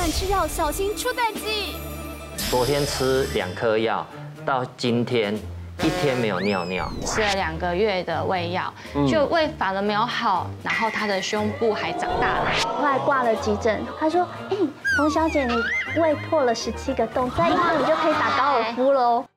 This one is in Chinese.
乱吃药，小心出代誌。 昨天吃2颗药，到今天1天没有尿尿， 吃了2个月的胃药，就胃反而没有好，然后他的胸部还长大了。 后来挂了急诊，他说：“哎，冯小姐，你胃破了17个洞，再1个你就可以打高尔夫喽。”